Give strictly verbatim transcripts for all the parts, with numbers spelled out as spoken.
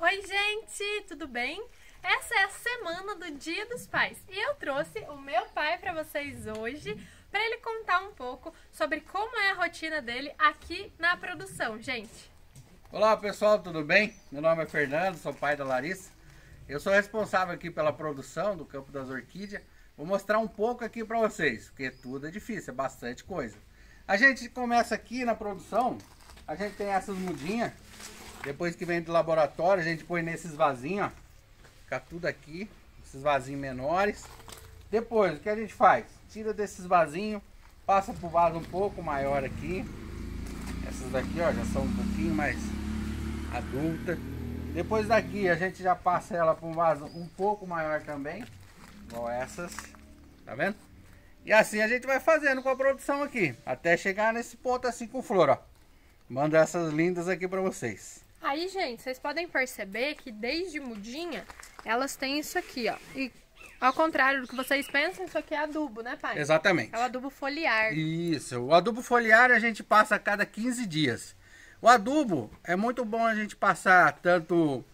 Oi gente, tudo bem? Essa é a semana do Dia dos Pais e eu trouxe o meu pai para vocês hoje para ele contar um pouco sobre como é a rotina dele aqui na produção, gente. Olá pessoal, tudo bem? Meu nome é Fernando, sou pai da Larissa. Eu sou responsável aqui pela produção do Campo das Orquídeas. Vou mostrar um pouco aqui para vocês, porque tudo é difícil, é bastante coisa. A gente começa aqui na produção, a gente tem essas mudinhas. Depois que vem do laboratório, a gente põe nesses vasinhos, ó. Fica tudo aqui, esses vasinhos menores. Depois, o que a gente faz? Tira desses vasinhos, passa pro vaso um pouco maior aqui. Essas daqui, ó, já são um pouquinho mais adultas. Depois daqui, a gente já passa ela para um vaso um pouco maior também. Igual essas, tá vendo? E assim a gente vai fazendo com a produção aqui, até chegar nesse ponto assim com flor, ó. Mando essas lindas aqui para vocês. Aí, gente, vocês podem perceber que desde mudinha, elas têm isso aqui, ó. E ao contrário do que vocês pensam, isso aqui é adubo, né, pai? Exatamente. É o adubo foliar. Isso, o adubo foliar a gente passa a cada quinze dias. O adubo é muito bom a gente passar tanto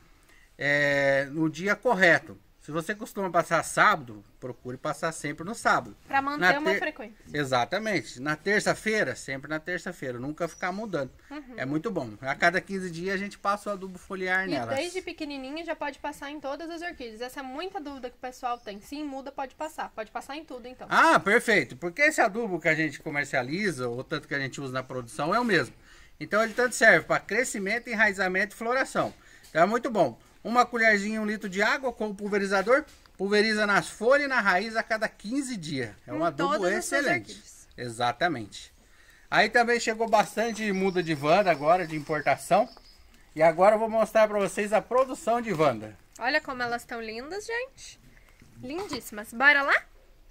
é, no dia correto. Se você costuma passar sábado, procure passar sempre no sábado. Para manter na uma ter... frequência. Exatamente. Na terça-feira, sempre na terça-feira. Nunca ficar mudando. Uhum. É muito bom. A cada quinze dias a gente passa o adubo foliar e nelas. E desde pequenininha já pode passar em todas as orquídeas. Essa é muita dúvida que o pessoal tem. Sim, muda, pode passar. Pode passar em tudo, então. Ah, perfeito. Porque esse adubo que a gente comercializa, ou tanto que a gente usa na produção, é o mesmo. Então ele tanto serve para crescimento, enraizamento e floração. Então é muito bom. Uma colherzinha, um litro de água com o pulverizador. Pulveriza nas folhas e na raiz a cada quinze dias. É um adubo excelente. Exatamente. Aí também chegou bastante muda de Wanda agora, de importação. E agora eu vou mostrar para vocês a produção de Wanda. Olha como elas estão lindas, gente. Lindíssimas. Bora lá?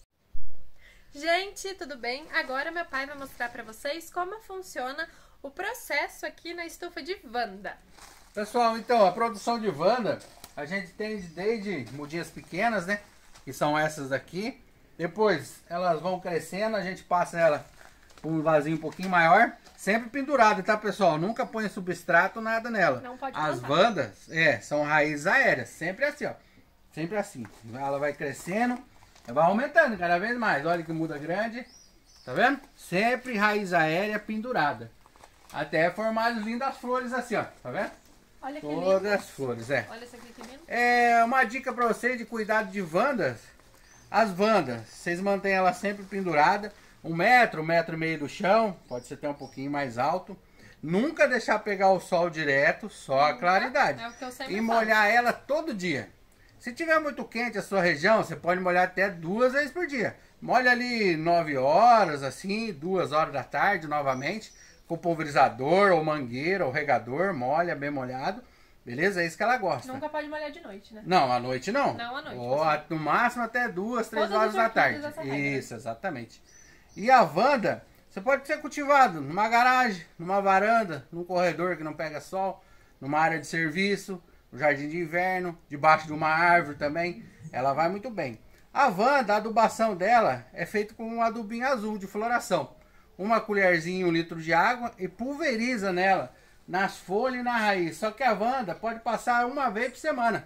Gente, tudo bem? Agora meu pai vai mostrar para vocês como funciona o processo aqui na estufa de Wanda. Pessoal, então, a produção de Wanda, a gente tem desde mudinhas pequenas, né? Que são essas aqui. Depois, elas vão crescendo, a gente passa ela por um vasinho um pouquinho maior. Sempre pendurado, tá, pessoal? Nunca põe substrato, nada nela. Não pode As plantar. Wandas, é, são raízes aéreas. Sempre assim, ó. Sempre assim. Ela vai crescendo, vai aumentando cada vez mais. Olha que muda grande. Tá vendo? Sempre raiz aérea pendurada. Até formar as lindas flores assim, ó. Tá vendo? Olha que Todas lindo. as flores, é. Olha essa aqui que lindo. É uma dica para vocês de cuidado de Wandas. As Wandas, vocês mantêm ela sempre pendurada. Um metro, um metro e meio do chão. Pode ser até um pouquinho mais alto. Nunca deixar pegar o sol direto, só a claridade. É o que eu sempre E falo. molhar ela todo dia. Se tiver muito quente a sua região, você pode molhar até duas vezes por dia. Molha ali nove horas, assim, duas horas da tarde novamente. Com pulverizador, ou mangueira, ou regador, molha bem molhado. Beleza? É isso que ela gosta. Nunca pode molhar de noite, né? Não, à noite não. Não, à noite. Ou, a- no máximo até duas, três Todas horas as da tarde. orquídeas essa regra. Isso, exatamente. E a Wanda, você pode ser cultivado numa garagem, numa varanda, num corredor que não pega sol, numa área de serviço, no jardim de inverno, debaixo de uma árvore também. Ela vai muito bem. A Wanda, a adubação dela é feita com um adubinho azul de floração. Uma colherzinha, um litro de água e pulveriza nela, nas folhas e na raiz. Só que a Wanda pode passar uma vez por semana.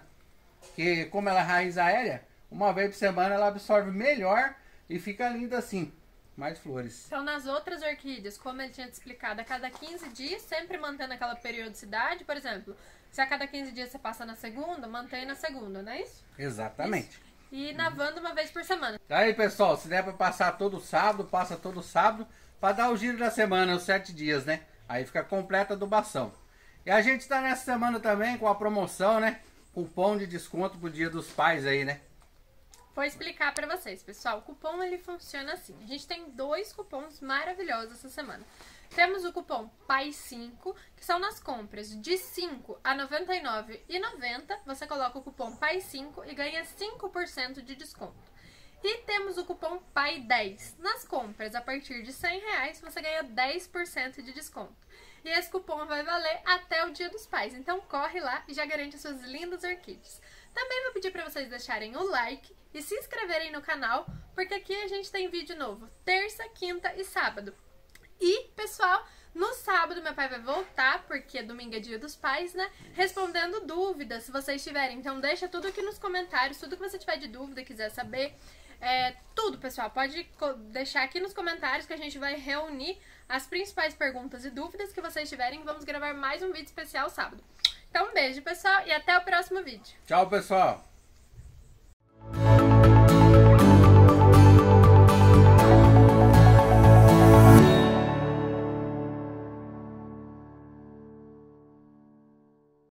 Que como ela é raiz aérea, uma vez por semana ela absorve melhor e fica linda assim. Mais flores. Então, nas outras orquídeas, como ele tinha te explicado, a cada quinze dias, sempre mantendo aquela periodicidade. Por exemplo, se a cada quinze dias você passa na segunda, mantém na segunda, não é isso? Exatamente. Isso. E na Wanda uma vez por semana. Aí, pessoal, se der para passar todo sábado, passa todo sábado. Para dar o giro da semana, os sete dias, né? Aí fica completa a adubação. E a gente tá nessa semana também com a promoção, né? Cupom de desconto pro Dia dos Pais aí, né? Vou explicar pra vocês, pessoal. O cupom, ele funciona assim. A gente tem dois cupons maravilhosos essa semana. Temos o cupom Pai cinco, que são nas compras de cinco a noventa e nove reais e noventa centavos. Você coloca o cupom Pai cinco e ganha cinco por cento de desconto. E temos o cupom Pai dez. Nas compras a partir de cem reais, você ganha dez por cento de desconto. E esse cupom vai valer até o Dia dos Pais. Então corre lá e já garante as suas lindas orquídeas. Também vou pedir para vocês deixarem o like e se inscreverem no canal, porque aqui a gente tem vídeo novo terça, quinta e sábado. E, pessoal, No sábado, meu pai vai voltar, porque domingo é dia dos pais, né? Respondendo dúvidas, se vocês tiverem. Então, deixa tudo aqui nos comentários, tudo que você tiver de dúvida, quiser saber. É, tudo, pessoal. Pode deixar aqui nos comentários que a gente vai reunir as principais perguntas e dúvidas que vocês tiverem. Vamos gravar mais um vídeo especial sábado. Então, um beijo, pessoal, e até o próximo vídeo. Tchau, pessoal.